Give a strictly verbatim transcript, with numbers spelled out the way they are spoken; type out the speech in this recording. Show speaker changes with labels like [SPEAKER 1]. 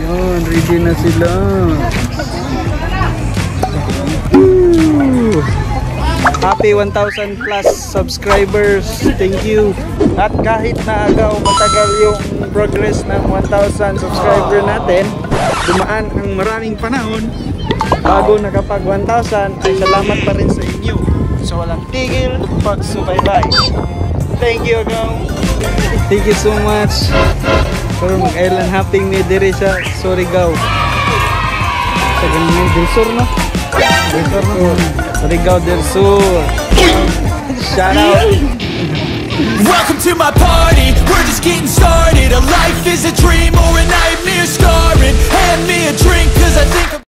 [SPEAKER 1] Yun, ready na sila. Woo! Happy one thousand plus subscribers. Thank you. At kahit na agaw matagal yung progress ng one thousand subscriber natin, dumaan ang maraming panahon bago nakapag one thousand, ay salamat pa rin sa inyo sa walang tigil pagsubaybay. Thank you agaw. Thank you so much. Pero mag-island hopping me diri sa Surigao. Sa ganun del Sur, no? Del Sur, no? Surigao del Sur. Shout out.
[SPEAKER 2] Welcome to my party, we're just getting started. A life is a dream or a nightmare scarring. Hand me a drink cause I think